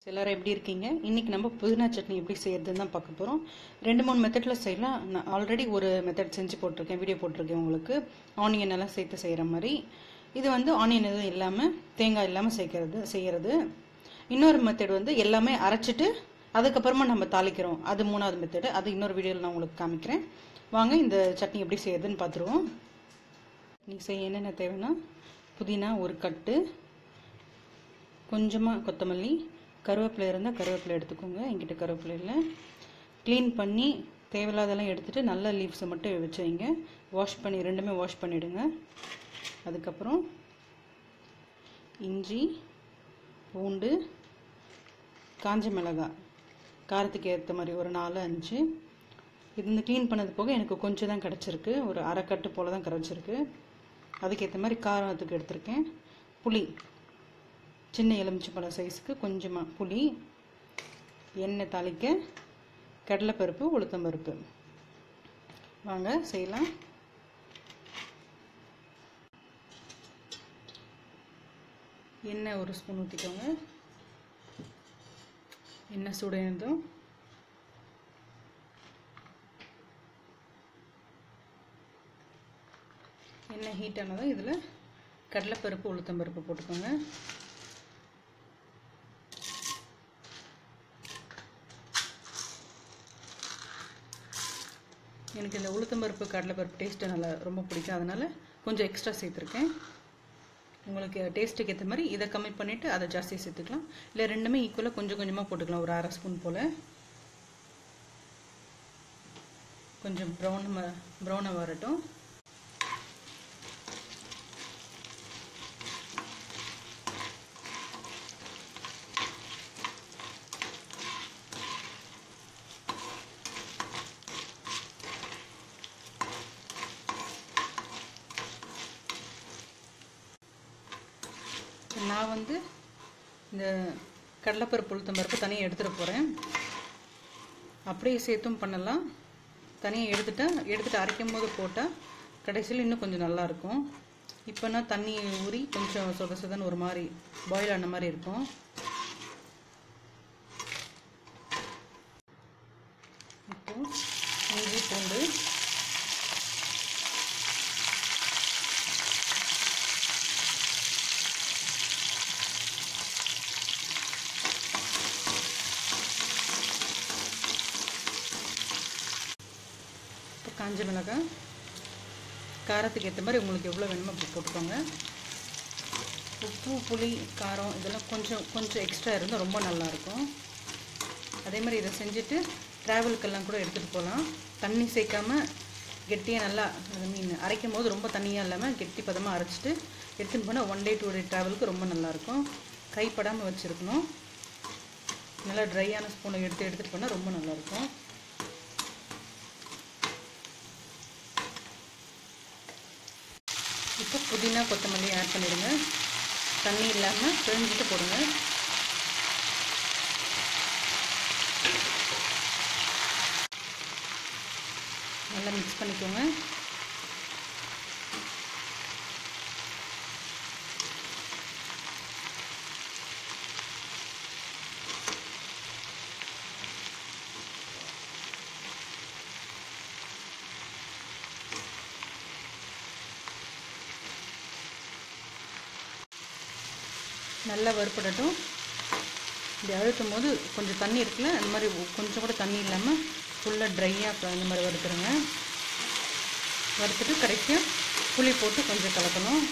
எல்லாரும் எப்படி இருக்கீங்க? இன்னைக்கு நம்ம புதினா சட்னி எப்படி செய்யறதுன்னு தான் பார்க்க போகிறோம். 2-3 மெத்தடில் செய்யலாம். நான் ஆல்ரெடி ஒரு மெத்தட் செஞ்சு போட்டிருக்கேன், வீடியோ போட்டிருக்கேன் உங்களுக்கு. ஆனியன் எல்லாம் சேர்த்து செய்கிற மாதிரி. இது வந்து ஆனியன் எதுவும் இல்லாமல், தேங்காய் இல்லாமல் செய்கிறது. இன்னொரு மெத்தட் வந்து எல்லாமே அரைச்சிட்டு அதுக்கப்புறமா நம்ம தாளிக்கிறோம். அது 3வது மெத்தடு. அது இன்னொரு வீடியோவில் நான் உங்களுக்கு காமிக்கிறேன். வாங்க இந்த சட்னி எப்படி செய்யறதுன்னு பார்த்துருவோம். இன்னைக்கு செய்ய என்னென்ன தேவைன்னா, புதினா ஒரு கட்டு, கொஞ்சமாக கொத்தமல்லி, கருவேப்பிலை இருந்தால் கருவேப்பிலை எடுத்துக்கோங்க. என்கிட்ட கருவேப்பிலை இல்லை. க்ளீன் பண்ணி தேவையில்லாதெல்லாம் எடுத்துகிட்டு நல்ல லீவ்ஸை மட்டும் வச்சு வைங்க. வாஷ் பண்ணி ரெண்டுமே வாஷ் பண்ணிவிடுங்க. அதுக்கப்புறம் இஞ்சி, பூண்டு, காஞ்ச மிளகாய் காரத்துக்கு ஏற்ற மாதிரி ஒரு 4-5. இது இந்த க்ளீன் பண்ணது போக எனக்கு கொஞ்சம் தான் கிடச்சிருக்கு, ஒரு அரை கட்டு போல் தான் கிடச்சிருக்கு. அதுக்கேற்ற மாதிரி காரத்துக்கு எடுத்திருக்கேன். புளி சின்ன எலுமிச்சம்பழம் சைஸுக்கு கொஞ்சமாக புளி, எண்ணெய் தாளிக்க கடலைப்பருப்பு, உளுத்தம்பருப்பு. வாங்க செய்யலாம். எண்ணெய் ஒரு ஸ்பூன் ஊற்றிக்கோங்க. எண்ணெய் சூடானதும் எண்ணெய் ஹீட் ஆனதும் இதில் கடலைப்பருப்பு, உளுத்தம்பருப்பு போட்டுக்கோங்க. எனக்கு இந்த உளுத்தம்பருப்பு கடலைப்பருப்பு டேஸ்ட்டு ரொம்ப பிடிக்கும், அதனால் கொஞ்சம் எக்ஸ்ட்ரா சேர்த்துருக்கேன். உங்களுக்கு டேஸ்ட்டுக்கு ஏற்ற மாதிரி இதை கம்மி பண்ணிவிட்டு அதை ஜாஸ்தி சேர்த்துக்கலாம். இல்லை ரெண்டுமே ஈக்குவலாக கொஞ்சம் கொஞ்சமாக போட்டுக்கலாம். ஒரு அரை ஸ்பூன் போல். கொஞ்சம் ப்ரௌனாக வரட்டும். நான் வந்து இந்த கடலைப்பருப்பு, உளுத்தம்பருப்பு தனியாக எடுத்துகிட்டு போகிறேன். அப்படியே சேர்த்தும் பண்ணலாம். தனியாக எடுத்துகிட்டு அரைக்கும் போது போட்டால் கடைசியில் இன்னும் கொஞ்சம் நல்லாயிருக்கும். இப்போனா தண்ணி ஊறி கொஞ்சம் சொதன்னு ஒரு மாதிரி பாயில் ஆன மாதிரி இருக்கும். இப்போ இஞ்சி, பூண்டு, காஞ்ச மிளகாய் காரத்துக்கு ஏற்ற மாதிரி உங்களுக்கு எவ்வளோ வேணுமோ அப்படி போட்டுக்கோங்க. உப்பு, புளி, காரம் இதெல்லாம் கொஞ்சம் எக்ஸ்ட்ரா இருந்தால் ரொம்ப நல்லாயிருக்கும். அதே மாதிரி இதை செஞ்சுட்டு ட்ராவலுக்கெல்லாம் கூட எடுத்துகிட்டு போகலாம். தண்ணி சேர்க்காமல் கெட்டியாக நல்லா அரைக்கும் போது ரொம்ப தண்ணியாக இல்லாமல் கெட்டி பதமாக அரைச்சிட்டு எடுத்துகிட்டு போனால் 1 day 2 day ட்ராவலுக்கு ரொம்ப நல்லாயிருக்கும். கைப்படாமல் வச்சுருக்கணும். நல்லா ட்ரையான ஸ்பூனை எடுத்துகிட்டு போனால் ரொம்ப நல்லாயிருக்கும். இப்போ புதினா, கொத்தமல்லி ஆட் பண்ணிடுங்க. தண்ணி இல்லாமல் பிழிஞ்சிட்டு போடுங்க. நல்லா மிக்ஸ் பண்ணிக்கோங்க. நல்லா வறுப்படட்டும். இப்படி அழுத்தும் போது கொஞ்சம் தண்ணி இருக்குல்ல, அந்த மாதிரி கொஞ்சம் கூட தண்ணி இல்லாமல் ஃபுல்லாக ட்ரையாக அந்த மாதிரி வறுத்துருங்க. வறுத்துட்டு கடைசியாக புளி போட்டு கொஞ்சம் கலக்கணும்.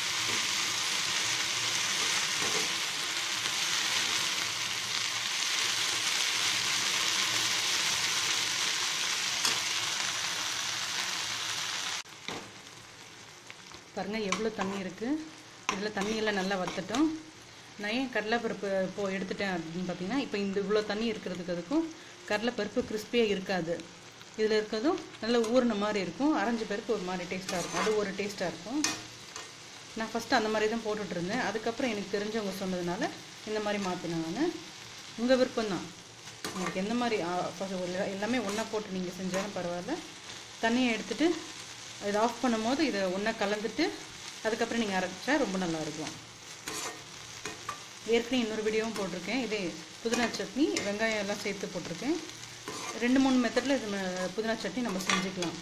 பாருங்கள் எவ்வளோ தண்ணி இருக்குது. இதில் தண்ணியெல்லாம் நல்லா வற்றட்டும். நான் ஏன் கடலைப்பருப்பு இப்போது எடுத்துட்டேன் அப்படின்னு பார்த்தீங்கன்னா, இப்போ இந்த இவ்வளோ தண்ணி இருக்கிறதுக்கு அதுக்கும் கடலைப்பருப்பு கிறிஸ்பியாக இருக்காது. இதில் இருக்கிறதும் நல்லா ஊறின மாதிரி இருக்கும். அரைஞ்ச பருப்பு ஒரு மாதிரி டேஸ்ட்டாக இருக்கும். அது ஒரு டேஸ்ட்டாக இருக்கும். நான் ஃபஸ்ட்டு அந்த மாதிரி தான் போட்டுட்ருந்தேன். அதுக்கப்புறம் எனக்கு தெரிஞ்சவங்க சொன்னதுனால இந்த மாதிரி மாற்றினேன் நான். உங்கள் விருப்பம்தான். உங்களுக்கு எந்த மாதிரி எல்லாமே ஒன்றா போட்டு நீங்கள் செஞ்சாலும் பரவாயில்ல. தண்ணியை எடுத்துகிட்டு இதை ஆஃப் பண்ணும் போது இதை ஒன்றா கலந்துட்டு அதுக்கப்புறம் நீங்கள் அரைச்சா ரொம்ப நல்லாயிருக்கும். ஏற்கனவே இன்னொரு வீடியோவும் போட்டிருக்கேன். இதே புதினா சட்னி வெங்காயம் எல்லாம் சேர்த்து போட்டிருக்கேன். 2-3 மெத்தடில் இது புதினா சட்னி நம்ம செஞ்சுக்கலாம்.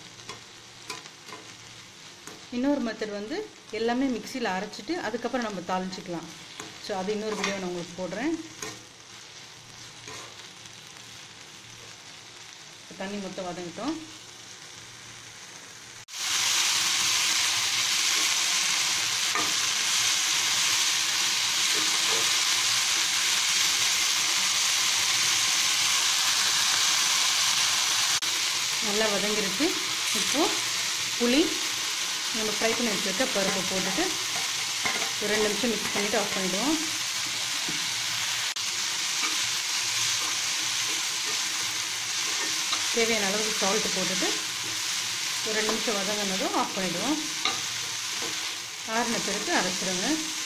இன்னொரு மெத்தட் வந்து எல்லாமே மிக்சியில் அரைச்சிட்டு அதுக்கப்புறம் நம்ம தாளிச்சிக்கலாம். ஸோ அது இன்னொரு வீடியோ நான் உங்களுக்கு போடுறேன். தண்ணி மொத்தம் வதங்கிட்டோம். நல்லா வதங்கிருக்கு. இப்போது புளி நம்ம ஃப்ரை பண்ணி வச்சுருக்க பருப்பு போட்டுட்டு ஒரு 2 நிமிஷம் மிக்ஸ் பண்ணிவிட்டு ஆஃப் பண்ணிவிடுவோம். தேவையான அளவுக்கு சால்ட்டு போட்டுட்டு ஒரு 2 நிமிஷம் வதங்கினதும் ஆஃப் பண்ணிவிடுவோம். ஆறின பிறகு அரைச்சிடுங்க.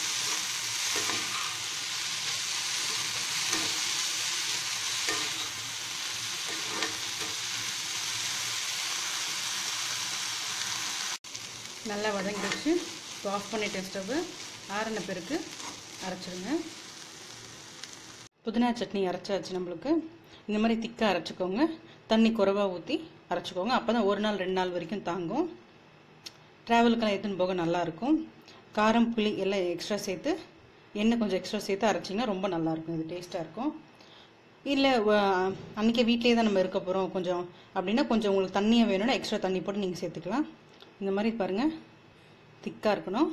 நல்லா வதங்கிடுச்சு. இப்போ ஆஃப் பண்ணிட்டு ஸ்டவ்வு ஆறின பிறகு அரைச்சிடுங்க. புதினா சட்னி அரைச்சாச்சு. நம்மளுக்கு இந்த மாதிரி திக்காக அரைச்சிக்கோங்க. தண்ணி குறைவாக ஊற்றி அரைச்சிக்கோங்க. அப்போ தான் 1 நாள் 2 நாள் வரைக்கும் தாங்கும். ட்ராவலுக்கெல்லாம் எடுத்துன்னு போக நல்லாயிருக்கும். காரம் புளி எல்லாம் எக்ஸ்ட்ரா சேர்த்து எண்ணெய் கொஞ்சம் எக்ஸ்ட்ரா சேர்த்து அரைச்சிங்கன்னா ரொம்ப நல்லாயிருக்கும். இது டேஸ்ட்டாக இருக்கும். இல்லை அன்றைக்கி வீட்டிலே தான் நம்ம இருக்க போகிறோம் கொஞ்சம் அப்படின்னா கொஞ்சம் உங்களுக்கு தண்ணியாக வேணும்னா எக்ஸ்ட்ரா தண்ணி போட்டு நீங்கள் சேர்த்துக்கலாம். இந்த மாதிரி பாருங்கள், திக்காக இருக்கணும்.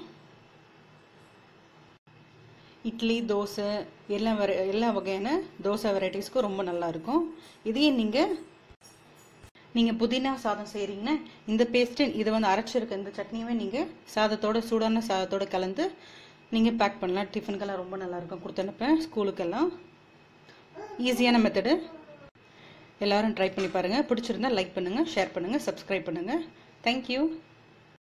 இட்லி தோசை எல்லா வகையான தோசை வெரைட்டிஸ்க்கும் ரொம்ப நல்லாயிருக்கும். இதையே நீங்கள் புதினா சாதம் செய்கிறீங்கன்னா இந்த பேஸ்ட்டு இதை வந்து அரைச்சிருக்க இந்த சட்னியுமே நீங்கள் சாதத்தோட சூடான சாதத்தோடு கலந்து நீங்கள் பேக் பண்ணலாம். டிஃபனுக்கெல்லாம் ரொம்ப நல்லாயிருக்கும். கொடுத்தனுப்பேன் ஸ்கூலுக்கெல்லாம். ஈஸியான மெத்தடு. எல்லோரும் ட்ரை பண்ணி பாருங்கள். பிடிச்சிருந்தா லைக் பண்ணுங்கள், ஷேர் பண்ணுங்கள், சப்ஸ்கிரைப் பண்ணுங்கள். தேங்க்யூ.